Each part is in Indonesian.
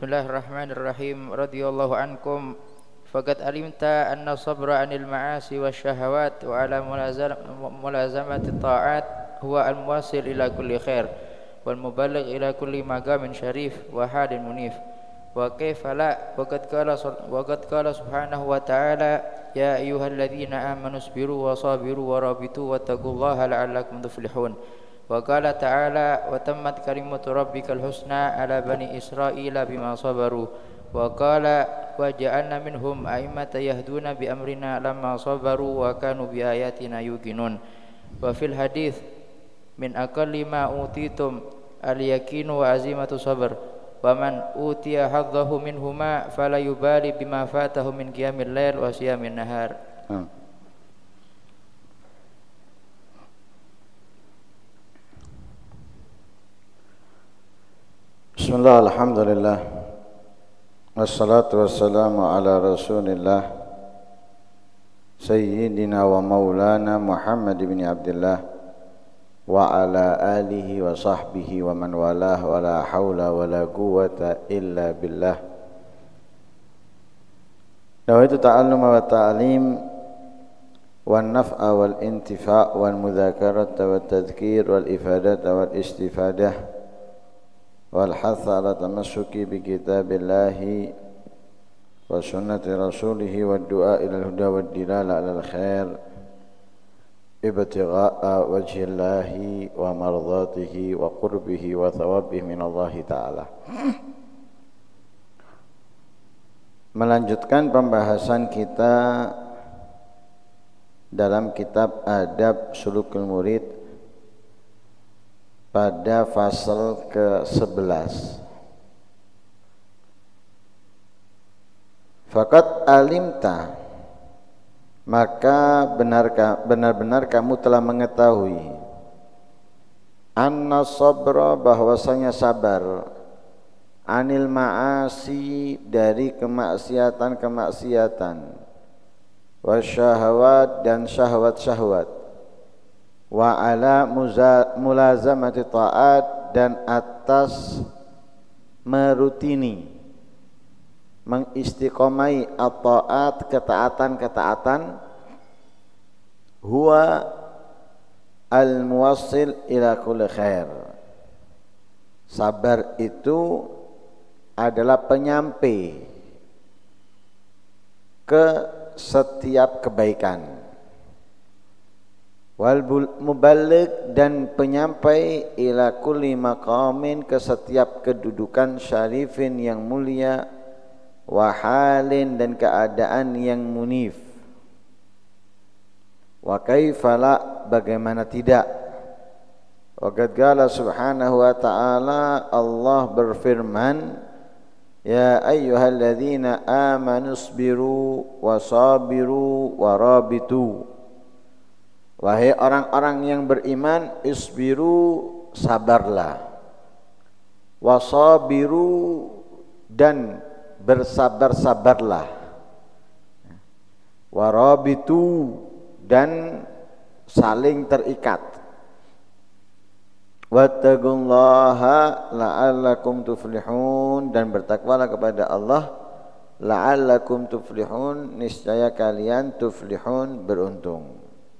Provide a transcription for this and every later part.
Bismillahirrahmanirrahim. Radhiyallahu ankum. Faqad alimta anna sabra 'anil ma'asi wasyahawat wa 'ala mulazamati ta'at huwa al-muwasil ila kulli khair wal muballigh ila kulli maqamin syarif wa halin munif. Wa kaifa la waqad qala subhanahu wa ta'ala ya ayyuhalladzina amanu sabiru wa sabiru wa rabitu wattaqullaha la'allakum tuflihun. Wa qala ta'ala wa tammat kalimatu rabbikal husna ala bani Israila bima sabaru. Wa qala wa ja'alna minhum a'immatan yahduna bi amrina lamma sabaru wa kanu bi ayatina yuqinun. Wa fil hadits min aqalli ma utitum al-yaqinu wa azimatu sabr. Wa man utiya haddahu minhuma fala yubali bima fatahu min qiyamil lail wa siyamin nahar. Bismillah, alhamdulillah, wassalatu wassalamu ala rasulillah Sayyidina wa maulana Muhammad bin Abdullah wa ala alihi wa sahbihi wa man walah wa la hawla wa la quwwata illa billah. Nawaitu ta'alluma wa ta'alim wa naf'a wal intifa' wal mudhakarata wa tadhkir wal ifadata wal istifadah wal hatha ala tamassuki bi kitabillahi wa sunnati rasulihi wa du'a ilal huda wa dilala alal khair ibtigha'a wajhillahi wa mardatihi wa qurbihi wa thawabihi minallahi ta'ala. Melanjutkan pembahasan kita dalam kitab Adab Sulukul Murid pada fasal ke-11. Faqad alimta, maka benar-benar kamu telah mengetahui, anna sabra, bahwasanya sabar, anil ma'asi, dari kemaksiatan-kemaksiatan, wasyahawat, dan syahwat-syahwat, wa ala mulazamati ta'at, dan atas merutini, mengistiqomai at-ta'at, ketaatan-ketaatan, huwa al-muwassil ila kulli khair. Sabar itu adalah penyampai ke setiap kebaikan, wal muballigh, dan penyampai ila kulli maqamin, ke setiap kedudukan, syarifin, yang mulia, wa halin, dan keadaan yang munif. Wa kaifala, bagaimana tidak. Wa qad qala subhanahu wa ta'ala, Allah berfirman, ya ayyuhalladzina amanu sabiru wa sabiru wa rabitu. Wahai orang-orang yang beriman, isbiru, sabarlah, wasabiru, dan bersabar-sabarlah, warabitu, dan saling terikat, wattaqullaha la'allakum tuflihun, dan bertakwalah kepada Allah, la'allakum tuflihun, niscaya kalian tuflihun, beruntung.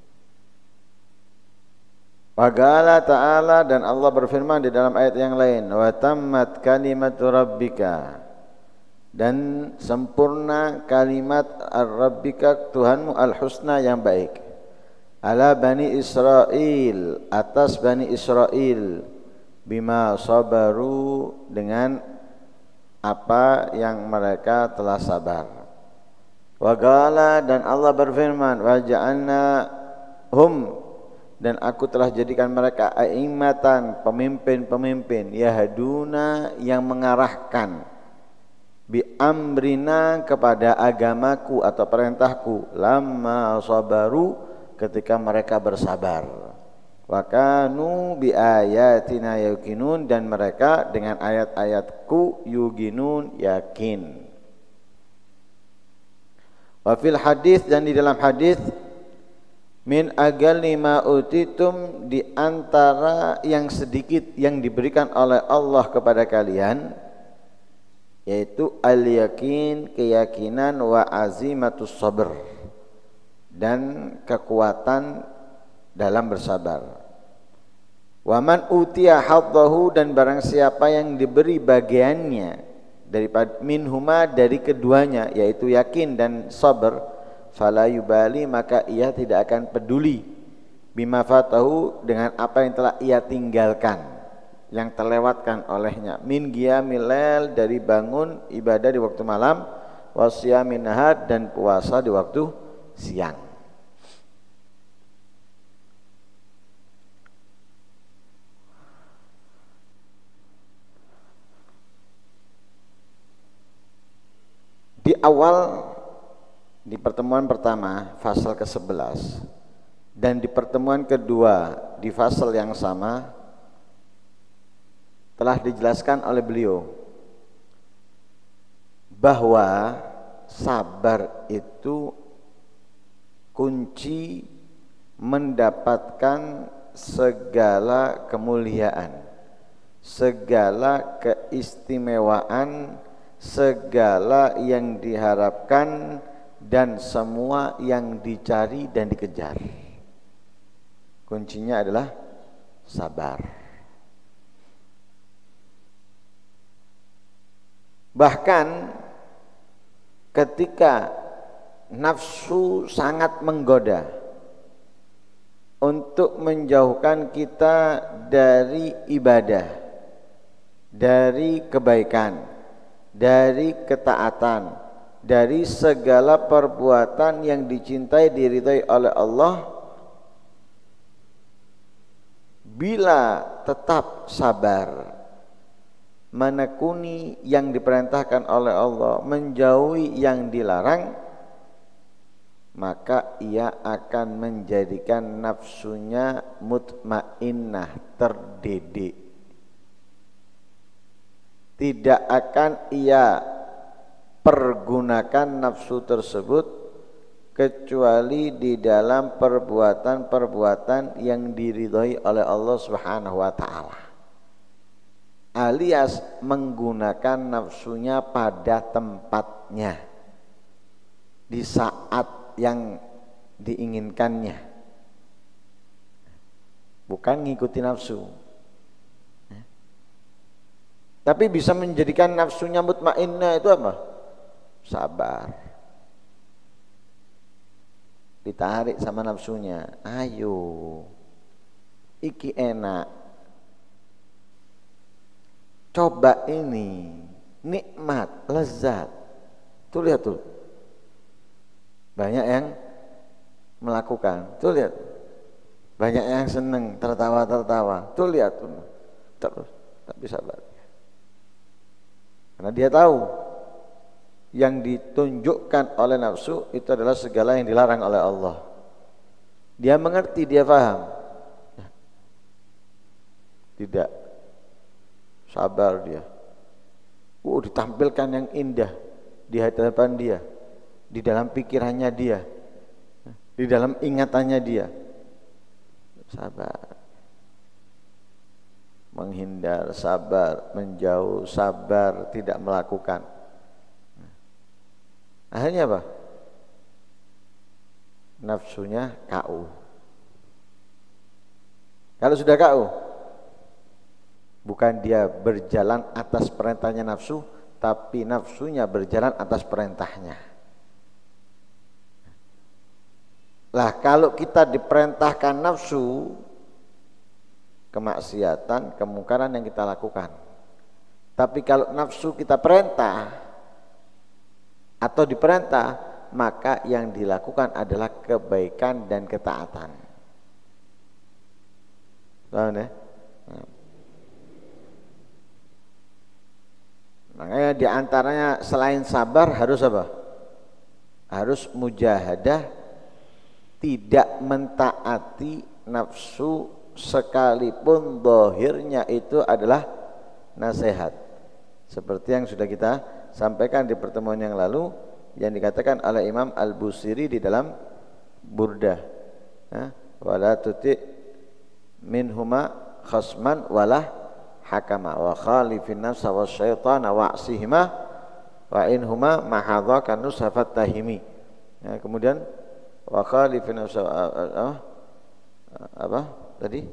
Waqala ta'ala, dan Allah berfirman di dalam ayat yang lain, wa tammat kalimatu rabbika, dan sempurna kalimat ar-rabbika, Tuhanmu, al-husna, yang baik, ala bani Israel, atas bani Israel, bima sabaru, dengan apa yang mereka telah sabar. Waqala, dan Allah berfirman, wa ja'alna hum, dan aku telah jadikan mereka a'immatan, pemimpin-pemimpin, yahduna, yang mengarahkan, bi amrina, kepada agamaku atau perintahku, lamma sabaru, ketika mereka bersabar, wa kanu bi ayatina yuqinun, dan mereka dengan ayat-ayatku yuqinun, yakin. Wa fil hadis, dan di dalam hadis, min agalli ma utitum, di antara yang sedikit yang diberikan oleh Allah kepada kalian, yaitu al-yakin, keyakinan, wa azimatus sabr, dan kekuatan dalam bersabar. Wa man utiya haddahu, dan barang siapa yang diberi bagiannya daripada minhuma, dari keduanya, yaitu yakin dan sabar, fala yubali, maka ia tidak akan peduli, bima fatahu, dengan apa yang telah ia tinggalkan, yang terlewatkan olehnya, min qiyamil lail, dari bangun ibadah di waktu malam, wasyamin nahar, dan puasa di waktu siang. Di awal, di pertemuan pertama fasal ke-11 dan di pertemuan kedua di fasal yang sama, telah dijelaskan oleh beliau bahwa sabar itu kunci mendapatkan segala kemuliaan, segala keistimewaan, segala yang diharapkan, dan semua yang dicari dan dikejar. Kuncinya adalah sabar. Bahkan ketika nafsu sangat menggoda untuk menjauhkan kita dari ibadah, dari kebaikan, dari ketaatan, dari segala perbuatan yang dicintai, diridhai oleh Allah, bila tetap sabar, menekuni yang diperintahkan oleh Allah, menjauhi yang dilarang, maka ia akan menjadikan nafsunya mutmainnah, terdidik. Tidak akan ia pergunakan nafsu tersebut kecuali di dalam perbuatan-perbuatan yang diridhai oleh Allah Subhanahu wa taala, alias menggunakan nafsunya pada tempatnya di saat yang diinginkannya, bukan ngikuti nafsu. Tapi bisa menjadikan nafsunya mutmainnah itu apa? Sabar. Ditarik sama nafsunya, ayo, iki enak, coba ini, nikmat, lezat. Tuh lihat tuh, banyak yang melakukan. Tuh lihat, banyak yang seneng, tertawa-tertawa. Tuh lihat tuh, terus tapi sabar. Karena dia tahu yang ditunjukkan oleh nafsu itu adalah segala yang dilarang oleh Allah. Dia mengerti, dia paham. Tidak, sabar dia. Ditampilkan yang indah di hadapan dia, di dalam pikirannya dia, di dalam ingatannya dia. Sabar. Menghindar, sabar, menjauh, sabar, tidak melakukan. Akhirnya apa? Nafsunya KO. Kalau sudah KO, bukan dia berjalan atas perintahnya nafsu, tapi nafsunya berjalan atas perintahnya. Lah kalau kita diperintahkan nafsu, kemaksiatan, kemungkaran yang kita lakukan. Tapi kalau nafsu kita perintah atau diperintah, maka yang dilakukan adalah kebaikan dan ketaatan. Paham ya? Makanya diantaranya selain sabar harus apa? Harus mujahadah, tidak mentaati nafsu sekalipun zahirnya itu adalah nasihat. Seperti yang sudah kita sampaikan di pertemuan yang lalu, yang dikatakan oleh Imam Al-Busiri di dalam Burdah, wala tuti minhuma khasman wala hakama wa khalifin nafsa wasyaitana wa'sihima wa in huma mahadha kanus hafat tahimi. Ya, kemudian wa khalifin apa tadi?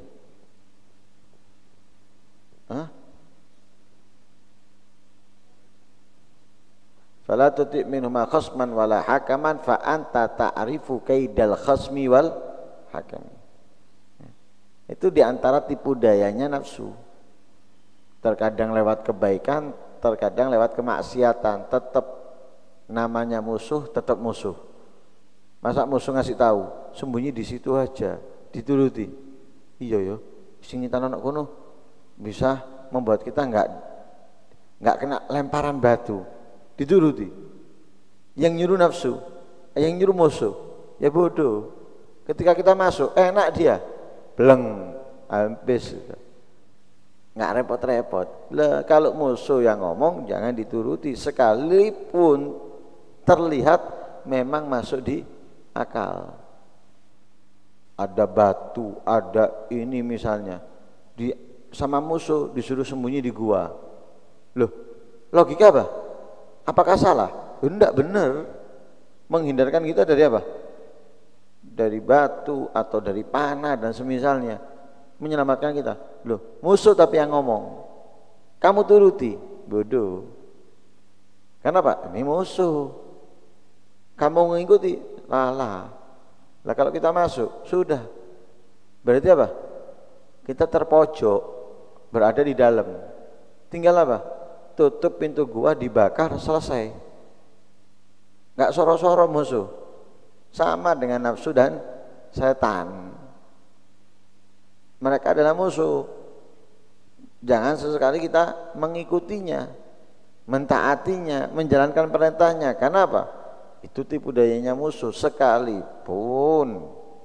Fala tuti' minhuma khasman wala hakaman fa anta ta'rifu kaidal khasmi wal hakam. Itu diantara tipu dayanya nafsu. Terkadang lewat kebaikan, terkadang lewat kemaksiatan. Tetap namanya musuh, tetap musuh. Masa musuh ngasih tahu, sembunyi di situ aja, dituruti. Iya yo, sing nyitana anak kono bisa membuat kita enggak kena lemparan batu. Dituruti. Yang nyuruh nafsu, yang nyuruh musuh, ya bodoh. Ketika kita masuk, enak dia, bleng, habis. Nggak repot-repot. Lah kalau musuh yang ngomong jangan dituruti, sekalipun terlihat memang masuk di akal. Ada batu, ada ini misalnya, sama musuh disuruh sembunyi di gua. Loh, logika apa? Apakah salah? Enggak, benar. Menghindarkan kita dari apa? Dari batu atau dari panah dan semisalnya. Menyelamatkan kita. Loh, musuh tapi yang ngomong. Kamu turuti, bodoh. Kenapa? Ini musuh. Kamu mengikuti, lah. Lah kalau kita masuk, sudah. Berarti apa? Kita terpojok, berada di dalam. Tinggal apa? Tutup pintu gua, dibakar, selesai. Nggak soro-soro musuh. Sama dengan nafsu dan setan. Mereka adalah musuh. Jangan sesekali kita mengikutinya, mentaatinya, menjalankan perintahnya. Karena apa? Itu tipu dayanya musuh. Sekalipun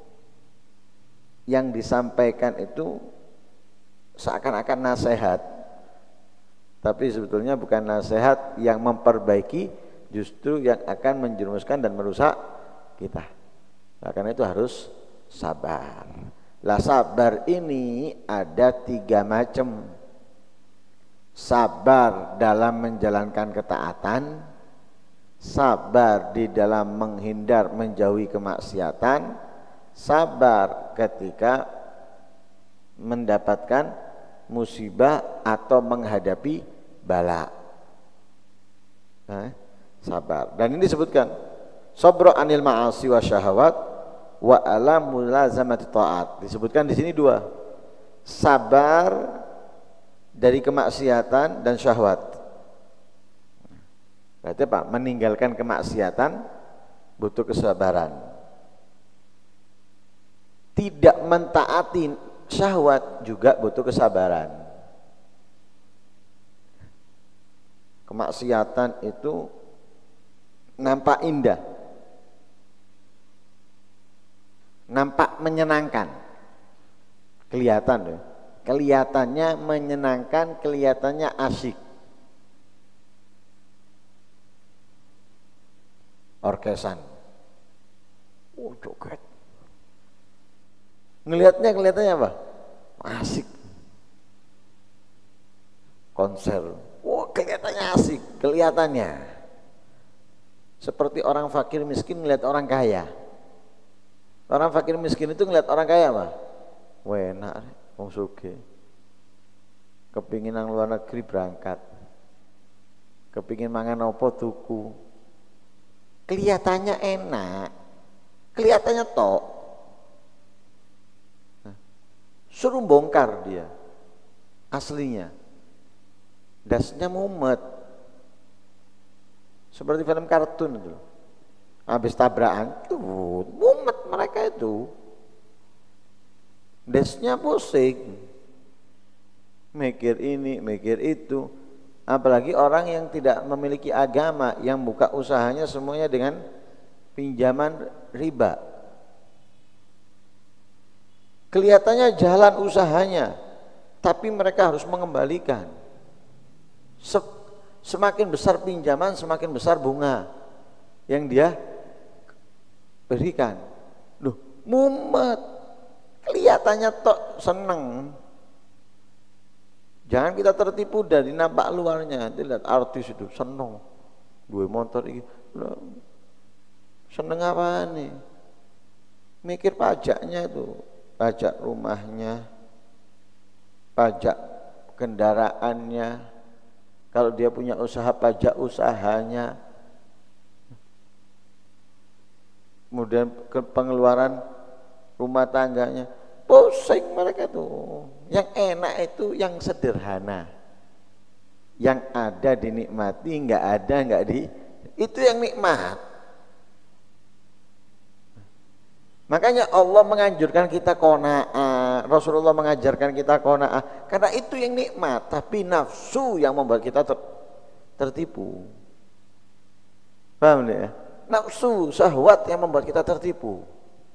yang disampaikan itu seakan-akan nasihat, tapi sebetulnya bukan nasihat yang memperbaiki, justru yang akan menjerumuskan dan merusak kita. Nah, karena itu harus sabar. Lah sabar ini ada 3 macam. Sabar dalam menjalankan ketaatan, sabar di dalam menghindar menjauhi kemaksiatan, sabar ketika mendapatkan musibah atau menghadapi bala. Sabar. Dan ini disebutkan sabra anil ma'asi wa syahawat wa ala mulazamati ta'at. Disebutkan di sini 2. Sabar dari kemaksiatan dan syahwat. Berarti apa? Meninggalkan kemaksiatan butuh kesabaran. Tidak mentaati syahwat juga butuh kesabaran. Kemaksiatan itu nampak indah, nampak menyenangkan, kelihatan, kelihatannya menyenangkan, kelihatannya asyik. Orkesan, joget, kelihatannya apa? Asik. Konser, kelihatannya asik, kelihatannya seperti orang fakir miskin melihat orang kaya. Orang fakir miskin itu ngelihat orang kaya apa? Enak, wong sugih. Kepingin nang luar negeri berangkat, kepingin mangan opo tuku. Kelihatannya enak, kelihatannya tok. Suruh bongkar dia aslinya, dasnya mumet. Seperti film kartun itu. Habis tabrakan, mumet mereka itu. Dasnya pusing. Mikir ini, mikir itu. Apalagi orang yang tidak memiliki agama, yang buka usahanya semuanya dengan pinjaman riba. Kelihatannya jalan usahanya, tapi mereka harus mengembalikan. Semakin besar pinjaman, semakin besar bunga yang dia berikan. Loh, mumet. Kelihatannya tok seneng. Jangan kita tertipu dari nampak luarnya. Nanti lihat artis itu seneng. duwe motor iki. Seneng apa nih? Mikir pajaknya itu, pajak rumahnya, pajak kendaraannya. Kalau dia punya usaha, pajak usahanya. Kemudian pengeluaran rumah tangganya. Pusing mereka tuh. Yang enak itu yang sederhana. Yang ada dinikmati, enggak ada enggak di. Itu yang nikmat. Makanya Allah menganjurkan kita qanaah, Rasulullah mengajarkan kita qanaah, karena itu yang nikmat. Tapi nafsu yang membuat kita tertipu. Paham ya? Nafsu, syahwat yang membuat kita tertipu.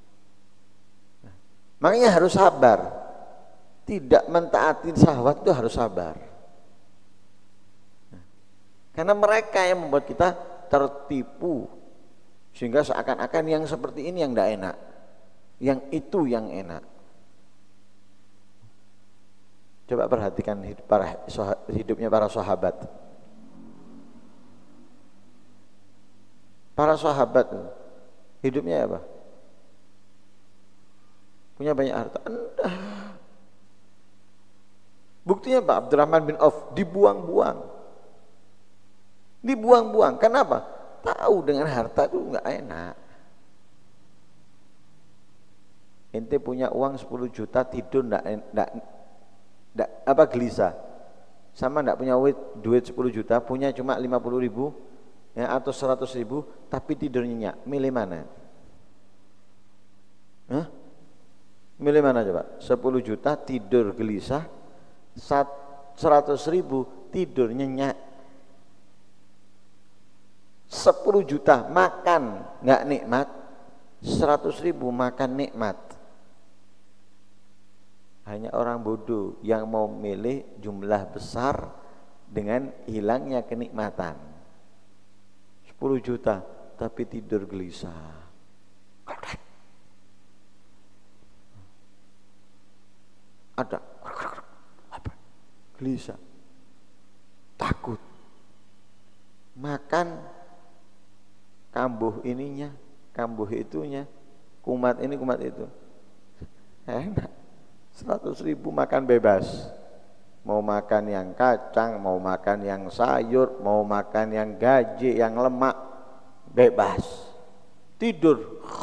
Makanya harus sabar. Tidak mentaati syahwat itu harus sabar. Karena mereka yang membuat kita tertipu, sehingga seakan-akan yang seperti ini yang tidak enak, yang itu yang enak. Coba perhatikan hidupnya para sahabat. Para sahabat hidupnya apa? Punya banyak harta. Buktinya Pak Abdurrahman bin Auf dibuang-buang. Dibuang-buang. Kenapa? Tahu dengan harta itu enggak enak. Ente punya uang 10 juta tidur enggak gelisah. Sama enggak punya duit 10 juta, punya cuma 50 ribu ya, atau 100 ribu, tapi tidur nyenyak. Milih mana? Milih mana coba? 10 juta tidur gelisah, 100 ribu tidur nyenyak. 10 juta makan nggak nikmat, 100 ribu makan nikmat. Hanya orang bodoh yang mau milih jumlah besar dengan hilangnya kenikmatan. 10 juta tapi tidur gelisah. Ada apa? Gelisah, takut, makan kambuh ininya, kambuh itunya, kumat ini kumat itu, enak. 100 ribu makan bebas, mau makan yang kacang, mau makan yang sayur, mau makan yang gaji, yang lemak, bebas. Tidur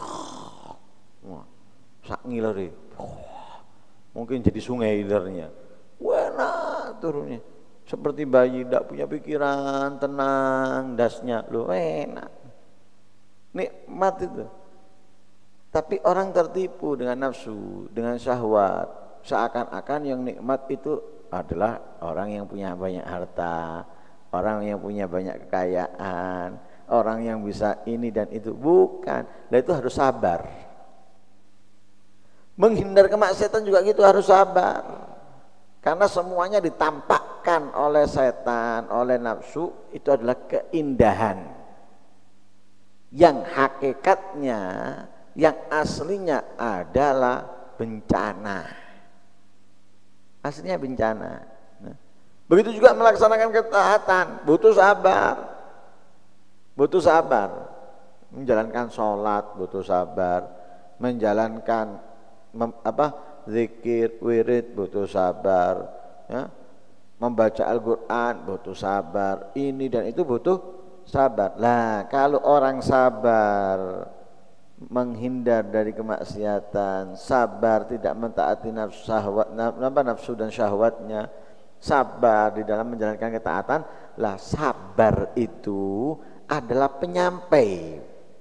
sak ngileri, mungkin jadi sungai ilernya, enak turunnya, seperti bayi tidak punya pikiran, tenang dasnya, lo enak, nikmat itu. Tapi orang tertipu dengan nafsu, dengan syahwat. Seakan-akan yang nikmat itu adalah orang yang punya banyak harta, orang yang punya banyak kekayaan, orang yang bisa ini dan itu. Bukan, nah itu harus sabar. Menghindar kemaksiatan juga gitu, harus sabar. Karena semuanya ditampakkan oleh setan, oleh nafsu, itu adalah keindahan. Yang hakikatnya, yang aslinya adalah bencana. Aslinya bencana. Begitu juga melaksanakan ketaatan, butuh sabar. Butuh sabar. Menjalankan sholat butuh sabar. Menjalankan zikir, wirid butuh sabar. Ya. Membaca Al-Quran butuh sabar. Ini dan itu butuh sabar. Lah kalau orang sabar menghindar dari kemaksiatan, sabar tidak mentaati nafsu dan syahwatnya, sabar di dalam menjalankan ketaatan, lah sabar itu adalah penyampai.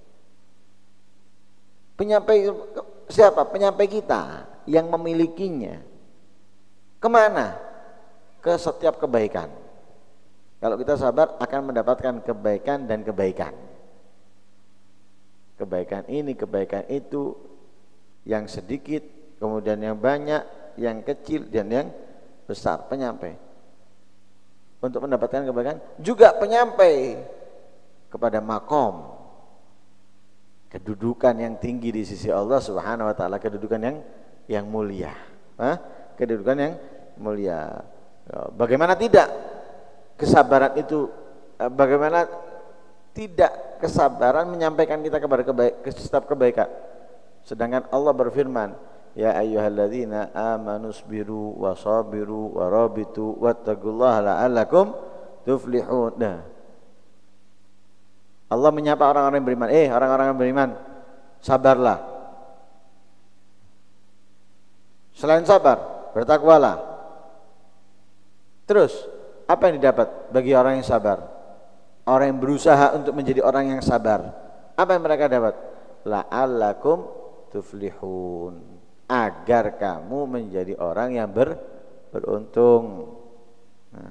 Penyampai siapa? Penyampai kita yang memilikinya. Kemana? Ke setiap kebaikan. Kalau kita sabar akan mendapatkan kebaikan dan kebaikan. Kebaikan ini, kebaikan itu, yang sedikit, kemudian yang banyak, yang kecil dan yang besar, penyampai. Untuk mendapatkan kebaikan juga penyampai kepada makom, kedudukan yang tinggi di sisi Allah Subhanahu wa taala, kedudukan yang mulia. Kedudukan yang mulia. Bagaimana tidak kesabaran itu, bagaimana tidak kesabaran menyampaikan kita kepada setiap kebaikan. Sedangkan Allah berfirman, ya ayyuhalladzina amanu sabiru wasabiru warabitu wattaqullaha la'allakum tuflihun. Nah, Allah menyapa orang-orang yang beriman, orang-orang yang beriman, sabarlah. Selain sabar, bertakwalah. Terus, apa yang didapat bagi orang yang sabar? Orang yang berusaha untuk menjadi orang yang sabar. Apa yang mereka dapat? La'allakum tuflihun. Agar kamu menjadi orang yang beruntung. Nah.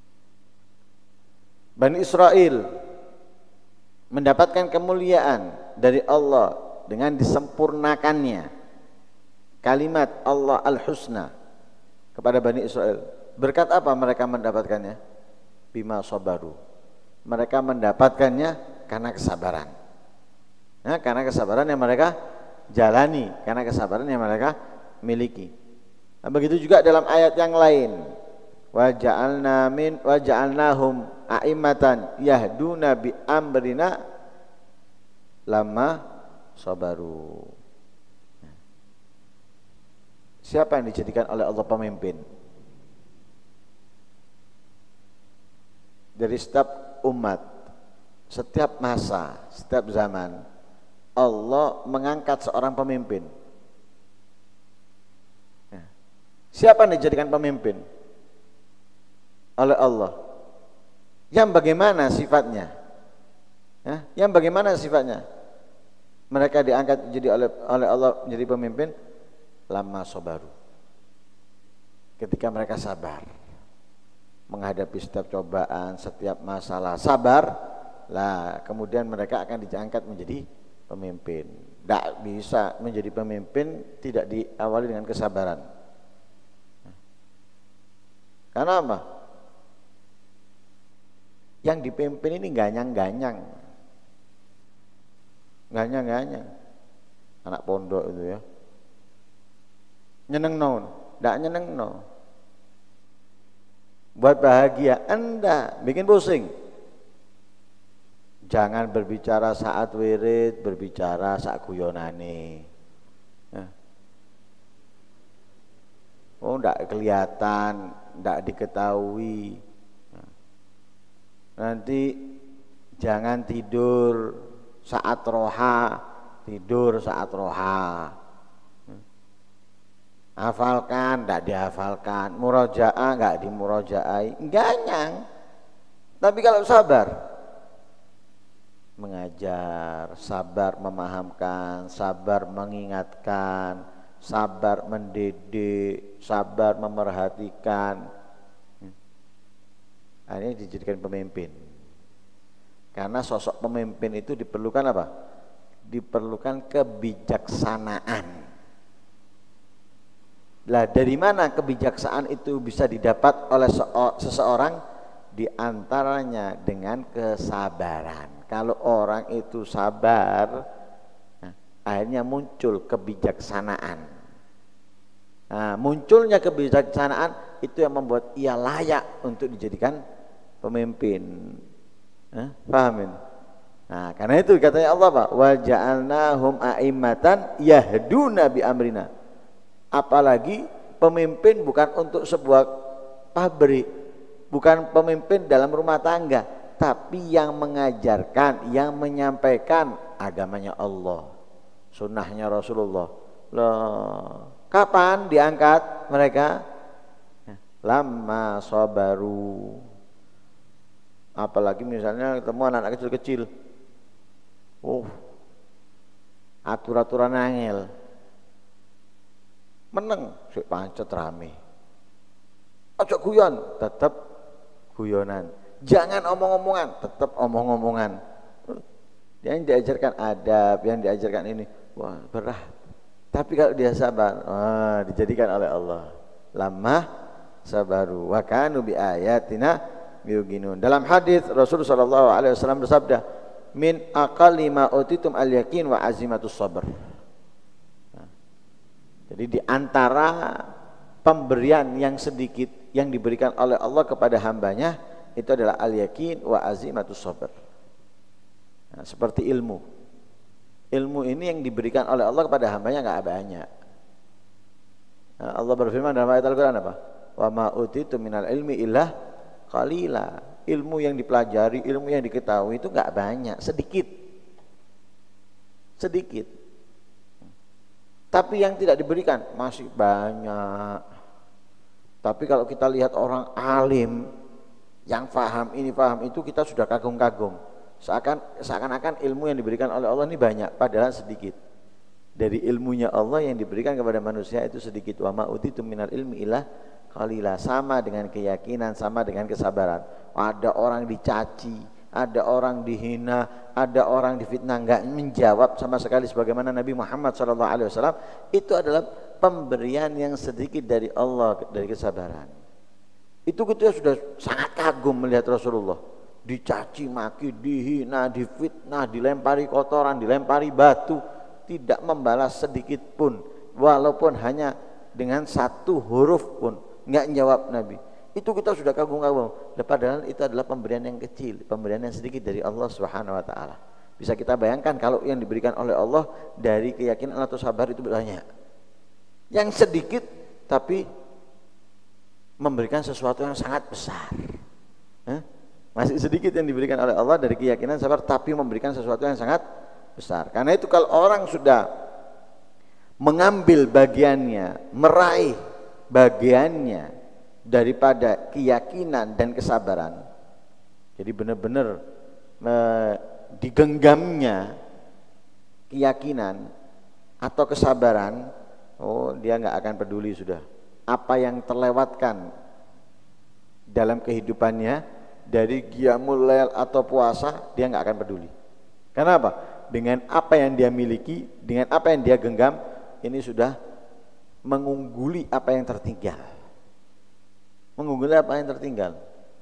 Bani Israel mendapatkan kemuliaan dari Allah dengan disempurnakannya kalimat Allah Al-Husna kepada Bani Israel. Berkat apa mereka mendapatkannya? Bima sabaru. Mereka mendapatkannya karena kesabaran. Nah, karena kesabaran yang mereka jalani, karena kesabaran yang mereka miliki. Nah, begitu juga dalam ayat yang lain. Wa ja'alnahum a'immatan yahduna bi amrina lamma sabaru. Siapa yang dijadikan oleh Allah pemimpin? Dari setiap umat, setiap masa, setiap zaman, Allah mengangkat seorang pemimpin. Siapa yang dijadikan pemimpin? Oleh Allah. Yang bagaimana sifatnya? Yang bagaimana sifatnya? Mereka diangkat jadi oleh Allah menjadi pemimpin lama sabaru. Ketika mereka sabar menghadapi setiap cobaan, setiap masalah, sabar lah, kemudian mereka akan diangkat menjadi pemimpin. Tidak bisa menjadi pemimpin tidak diawali dengan kesabaran. Karena apa? Yang dipimpin ini ganyang-ganyang, anak pondok itu ya, nyeneng no, tidak nyeneng no. Buat bahagia, Anda bikin pusing. Jangan berbicara saat wirid, berbicara saat guyonane. Oh, tidak kelihatan, tidak diketahui. Nanti jangan tidur saat roha, tidur saat roha. Hafalkan, tidak dihafalkan. Murojaah, tidak dimurojaai. Ganyang. Tapi kalau sabar, mengajar, sabar memahamkan, sabar mengingatkan, sabar mendidik, sabar memerhatikan. Ini dijadikan pemimpin. Karena sosok pemimpin itu diperlukan apa? Diperlukan kebijaksanaan. Lah, dari mana kebijaksanaan itu bisa didapat oleh seseorang? Di antaranya dengan kesabaran. Kalau orang itu sabar, akhirnya muncul kebijaksanaan. Nah, munculnya kebijaksanaan itu yang membuat ia layak untuk dijadikan pemimpin. Pahamin? Nah, karena itu katanya Allah, Pak, wa ja'alnahum a'immatan yahduna bi amrina. Apalagi pemimpin bukan untuk sebuah pabrik, bukan pemimpin dalam rumah tangga, tapi yang mengajarkan, yang menyampaikan agamanya Allah, sunnahnya Rasulullah. Loh, kapan diangkat mereka? Lama sabaru. Apalagi misalnya ketemu anak-anak kecil-kecil, atur-aturan angel, meneng sik pancet rame. Aja guyon, tetap guyonan. Jangan omong-omongan, tetap omong-omongan. Yang diajarkan adab, yang diajarkan ini, wah berat. Tapi kalau dia sabar, dijadikan oleh Allah. Lama sabaru wa kanu bi ayatina yuqinun. Dalam hadis Rasulullah sallallahu alaihi wasallam bersabda, min aqalli ma utitum al-yaqin wa azimatus sabr. Jadi di antara pemberian yang sedikit yang diberikan oleh Allah kepada hambanya itu adalah al-yakin wa azimatus sabr. Nah, seperti ilmu. Ilmu ini yang diberikan oleh Allah kepada hambanya nggak banyak. Nah, Allah berfirman dalam ayat Al-Quran apa? Wa ma utitu minal ilmi illa qalila. Ilmu yang dipelajari, ilmu yang diketahui itu nggak banyak, sedikit. Tapi yang tidak diberikan masih banyak. Tapi kalau kita lihat orang alim yang paham ini paham itu, kita sudah kagum-kagum. Seakan-akan ilmu yang diberikan oleh Allah ini banyak, padahal sedikit. Dari ilmunya Allah yang diberikan kepada manusia itu sedikit. Wa ma utitu minal ilmi illa qalila. Sama dengan keyakinan, sama dengan kesabaran. Ada orang dicaci, ada orang dihina, ada orang difitnah, enggak menjawab sama sekali sebagaimana Nabi Muhammad SAW. Itu adalah pemberian yang sedikit dari Allah, dari kesabaran. Itu kita sudah sangat kagum melihat Rasulullah dicaci maki, dihina, difitnah, dilempari kotoran, dilempari batu, tidak membalas sedikit pun, walaupun hanya dengan satu huruf pun enggak jawab Nabi. Itu kita sudah kagum-kagum. Padahal itu adalah pemberian yang kecil, pemberian yang sedikit dari Allah Subhanahu wa taala. Bisa kita bayangkan kalau yang diberikan oleh Allah dari keyakinan atau sabar itu banyak. Yang sedikit tapi memberikan sesuatu yang sangat besar. Masih sedikit yang diberikan oleh Allah dari keyakinan sabar tapi memberikan sesuatu yang sangat besar. Karena itu kalau orang sudah mengambil bagiannya, meraih bagiannya daripada keyakinan dan kesabaran, jadi benar-benar digenggamnya keyakinan atau kesabaran, dia nggak akan peduli sudah apa yang terlewatkan dalam kehidupannya dari qiyamul lail atau puasa, dia nggak akan peduli. Kenapa? Dengan apa yang dia miliki, dengan apa yang dia genggam, ini sudah mengungguli apa yang tertinggal. Mengungguli apa yang tertinggal.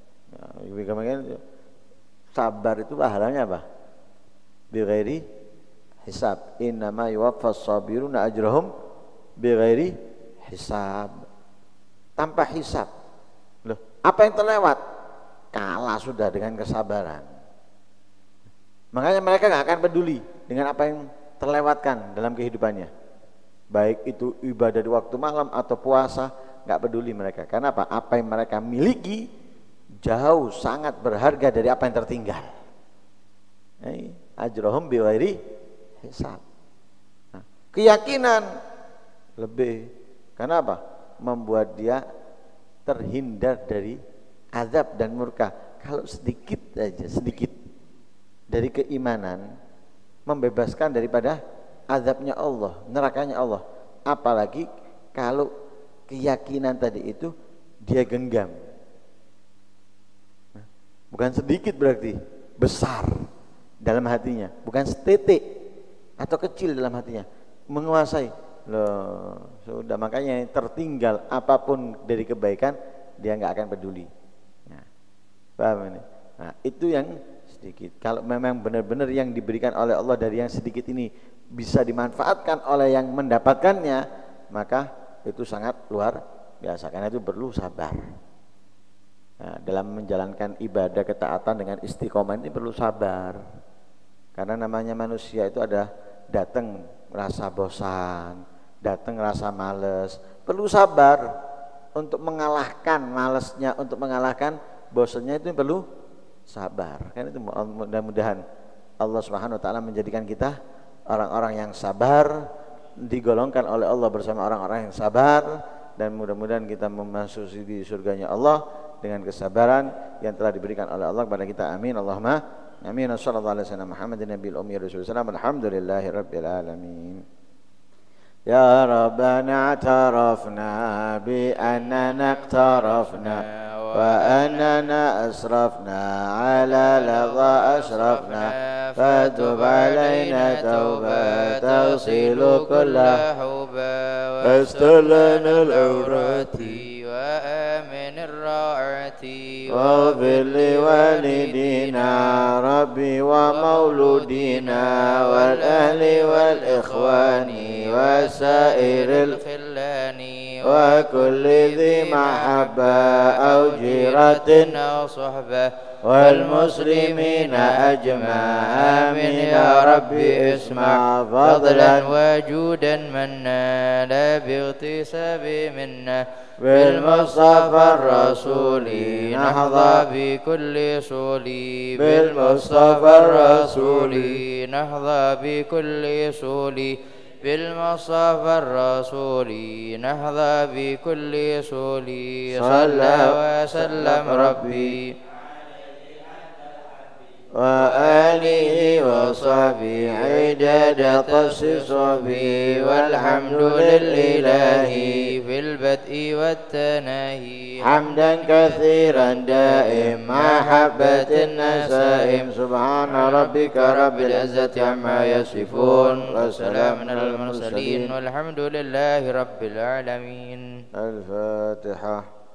Nah, sabar itu pahalanya apa? Bighairi hisab. Innama yuwaffas sabiruna ajrahum bighairi hisab. Tanpa hisab. Loh, apa yang terlewat? Kalah sudah dengan kesabaran. Makanya mereka nggak akan peduli dengan apa yang terlewatkan dalam kehidupannya. Baik itu ibadah di waktu malam atau puasa, nggak peduli mereka. Karena apa? Apa yang mereka miliki jauh sangat berharga dari apa yang tertinggal. Ajrohum bighairi hisab. Nah, keyakinan lebih. Karena apa? Membuat dia terhindar dari azab dan murka. Kalau sedikit aja, sedikit dari keimanan membebaskan daripada azabnya Allah, nerakanya Allah. Apalagi kalau keyakinan tadi itu dia genggam. Bukan sedikit berarti, besar dalam hatinya, bukan setitik atau kecil dalam hatinya, menguasai. Loh, sudah makanya tertinggal apapun dari kebaikan dia nggak akan peduli. Nah, paham ini? Nah, itu yang sedikit. Kalau memang benar-benar yang diberikan oleh Allah dari yang sedikit ini bisa dimanfaatkan oleh yang mendapatkannya, maka itu sangat luar biasa. Karena itu perlu sabar. Nah, dalam menjalankan ibadah ketaatan dengan istiqomah ini perlu sabar. Karena namanya manusia itu ada datang rasa bosan, datang rasa males, perlu sabar untuk mengalahkan malesnya, untuk mengalahkan bosannya itu perlu sabar. Kan itu mudah-mudahan Allah Subhanahu wa taala menjadikan kita orang-orang yang sabar, digolongkan oleh Allah bersama orang-orang yang sabar, dan mudah-mudahan kita memasuki di surganya Allah dengan kesabaran yang telah diberikan oleh Allah kepada kita. Amin. Allahumma amin. Sallallahu alaihi wasallam Muhammadin nabiyil ummi rasulullah. Alhamdulillahi rabbil alamin. Ya Rabbana atarafna bi annana iqtarafna wa annana asrafna ala ladha asrafna fatub alaina tawbah tagsilu kulla fastur lana al-awrati wa amin ar-ra'ati waghfir li walidina rabbi wa mauludina wal ahli wal ikhwani wa سائر الخلان وكل ذي محبة أو جيرة أو صحبة والمسلمين أجمع آمين يا ربي اسمع فضلا وجودا منا لا باغتساب منا بالمصطفى الرسول نحظى بكل صولي بالمصطفى الرسول نحظى بكل صولي بالمصطفى الرسول نحظى بكل صولي صلى وسلم ربي وآله وصحبه عدد تخصيص به والحمد لله في البدء والتناهي حمدا كثيرا دائم محبة النسائم سبحان ربك رب العزة عما يصفون وسلام على المرسلين والحمد لله رب العالمين. الفاتحة.